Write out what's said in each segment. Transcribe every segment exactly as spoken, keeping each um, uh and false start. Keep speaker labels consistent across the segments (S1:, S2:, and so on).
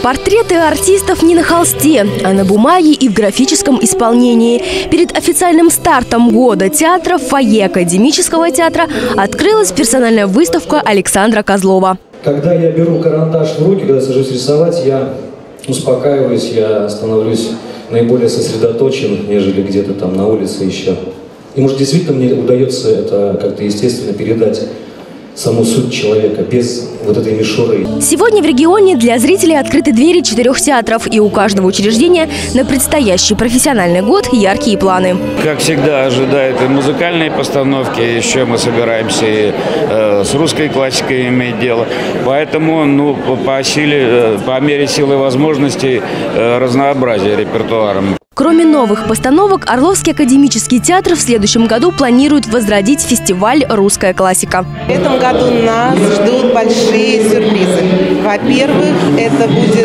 S1: Портреты артистов не на холсте, а на бумаге и в графическом исполнении. Перед официальным стартом года театра в фойе Академического театра открылась персональная выставка Александра Козлова.
S2: Когда я беру карандаш в руки, когда сажусь рисовать, я успокаиваюсь, я становлюсь наиболее сосредоточен, нежели где-то там на улице еще. И может действительно мне удается это как-то естественно передать саму суть человека, без вот этой мишуры.
S1: Сегодня в регионе для зрителей открыты двери четырех театров, и у каждого учреждения на предстоящий профессиональный год яркие планы.
S3: Как всегда ожидают и музыкальные постановки, еще мы собираемся и э, с русской классикой иметь дело. Поэтому ну, по, силе, по мере силы возможностей э, разнообразие репертуаром.
S1: Кроме новых постановок, Орловский академический театр в следующем году планирует возродить фестиваль «Русская классика».
S4: В этом году нас ждут большие сюрпризы. Во-первых, это будет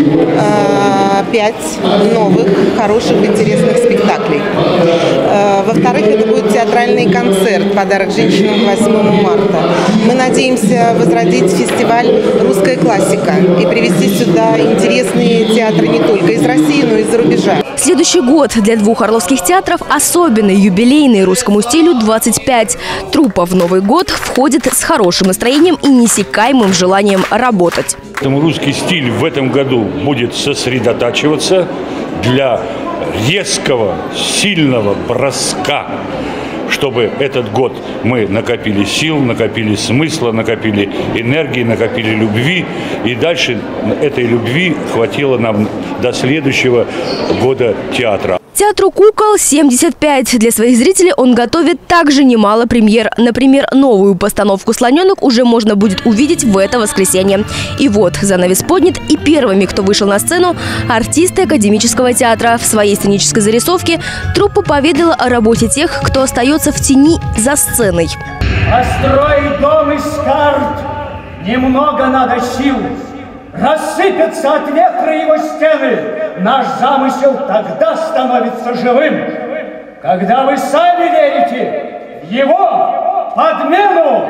S4: э, пять новых, хороших, интересных спектаклей. Э, во-вторых, это будет театральный концерт «Подарок женщинам» к восьмому марта. Мы надеемся возродить фестиваль «Русская классика» и привезти сюда интересные театры не только из России, но и из-за рубежа.
S1: Следующий год для двух орловских театров особенный, юбилейный, русскому стилю двадцать пять. Труппа в Новый год входит с хорошим настроением и неиссякаемым желанием работать.
S5: Поэтому русский стиль в этом году будет сосредотачиваться для резкого, сильного броска, чтобы этот год мы накопили сил, накопили смысла, накопили энергии, накопили любви. И дальше этой любви хватило нам до следующего года театра.
S1: Театру «Кукол» семьдесят пять. Для своих зрителей он готовит также немало премьер. Например, новую постановку «Слоненок» уже можно будет увидеть в это воскресенье. И вот занавес поднят, и первыми, кто вышел на сцену, артисты Академического театра. В своей сценической зарисовке труппа поведала о работе тех, кто остается в тени за сценой.
S6: Построить дом из карт немного надо сил. Рассыпятся от ветра его стены. Наш замысел тогда становится живым, когда вы сами верите в его подмену.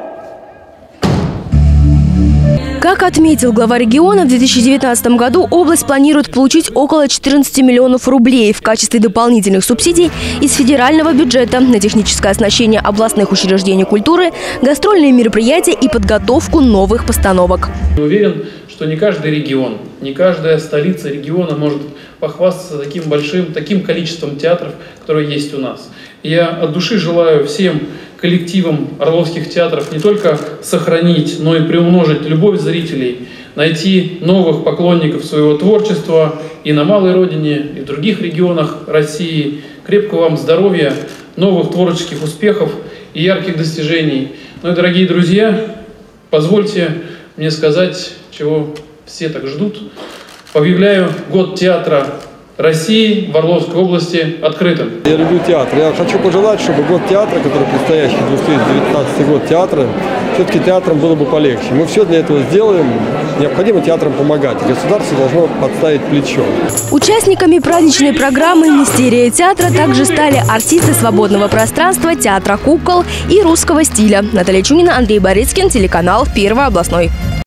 S1: Как отметил глава региона, в две тысячи девятнадцатом году область планирует получить около четырнадцати миллионов рублей в качестве дополнительных субсидий из федерального бюджета на техническое оснащение областных учреждений культуры, гастрольные мероприятия и подготовку новых постановок.
S7: Я уверен, что не каждый регион, не каждая столица региона может похвастаться таким большим, таким количеством театров, которые есть у нас. Я от души желаю всем коллективам орловских театров не только сохранить, но и приумножить любовь зрителей, найти новых поклонников своего творчества и на малой родине, и в других регионах России. Крепкого вам здоровья, новых творческих успехов и ярких достижений. Ну и, дорогие друзья, позвольте мне сказать, чего все так ждут. Объявляю год театра России в Орловской области открытым.
S8: Я люблю театр. Я хочу пожелать, чтобы год театра, который предстоящий две тысячи девятнадцатый год театра, все-таки театрам было бы полегче. Мы все для этого сделаем. Необходимо театрам помогать. Государство должно подставить плечо.
S1: Участниками праздничной программы «Мистерия театра» также стали артисты свободного пространства, театра «Кукол» и русского стиля. Наталья Чунина, Андрей Борицкин, телеканал Первый областной.